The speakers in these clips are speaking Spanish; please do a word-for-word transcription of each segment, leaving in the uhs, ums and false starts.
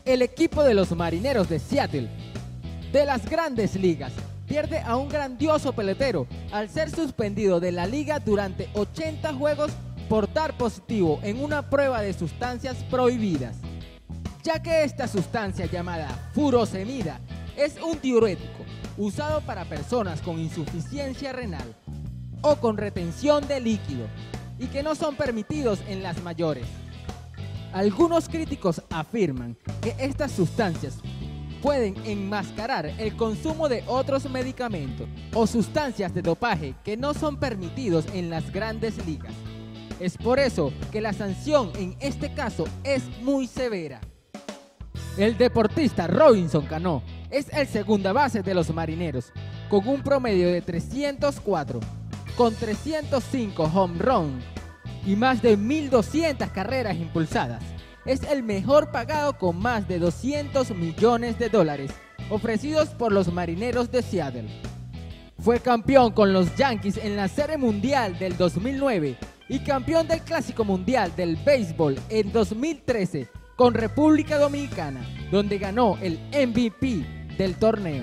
El equipo de los Marineros de Seattle de las Grandes Ligas pierde a un grandioso pelotero al ser suspendido de la liga durante ochenta juegos por dar positivo en una prueba de sustancias prohibidas, ya que esta sustancia llamada furosemida es un diurético usado para personas con insuficiencia renal o con retención de líquido y que no son permitidos en las mayores. Algunos críticos afirman que estas sustancias pueden enmascarar el consumo de otros medicamentos o sustancias de dopaje que no son permitidos en las Grandes Ligas. Es por eso que la sanción en este caso es muy severa. El deportista Robinson Cano es el segunda base de los Marineros, con un promedio de trescientos cuatro, con trescientos cinco home runs y más de mil doscientas carreras impulsadas. Es el mejor pagado con más de doscientos millones de dólares ofrecidos por los Marineros de Seattle. Fue campeón con los Yankees en la Serie Mundial del dos mil nueve y campeón del Clásico Mundial del Béisbol en dos mil trece con República Dominicana, donde ganó el M V P del torneo.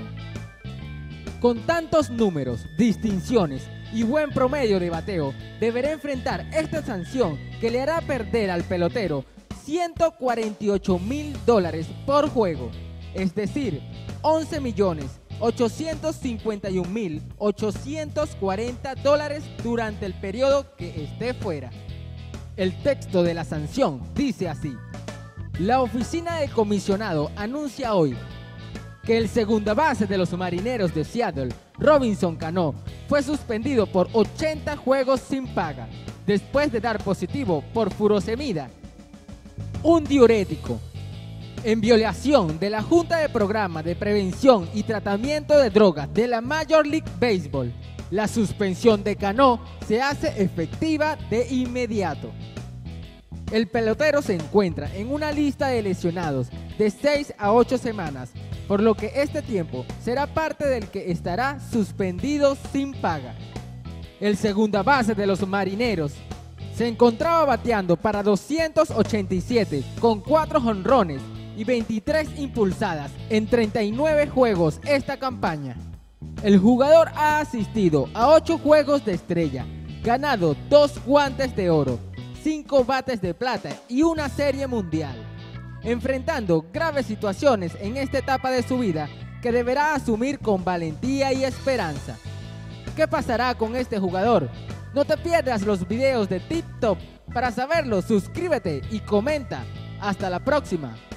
Con tantos números, distinciones y buen promedio de bateo, deberá enfrentar esta sanción que le hará perder al pelotero ciento cuarenta y ocho mil dólares por juego, es decir, once millones ochocientos cincuenta y un mil ochocientos cuarenta dólares durante el periodo que esté fuera. El texto de la sanción dice así: la oficina del comisionado anuncia hoy que el segunda base de los Marineros de Seattle, Robinson Cano, fue suspendido por ochenta juegos sin paga después de dar positivo por furosemida, un diurético, en violación de la Junta de Programa de Prevención y Tratamiento de Drogas de la Major League Baseball. La suspensión de Cano se hace efectiva de inmediato. El pelotero se encuentra en una lista de lesionados de seis a ocho semanas, por lo que este tiempo será parte del que estará suspendido sin paga. El segunda base de los Marineros se encontraba bateando para doscientos ochenta y siete con cuatro jonrones y veintitrés impulsadas en treinta y nueve juegos esta campaña. El jugador ha asistido a ocho juegos de estrella, ganado dos guantes de oro, cinco bates de plata y una serie mundial, enfrentando graves situaciones en esta etapa de su vida que deberá asumir con valentía y esperanza. ¿Qué pasará con este jugador? No te pierdas los videos de Tip Top. Para saberlo, suscríbete y comenta. Hasta la próxima.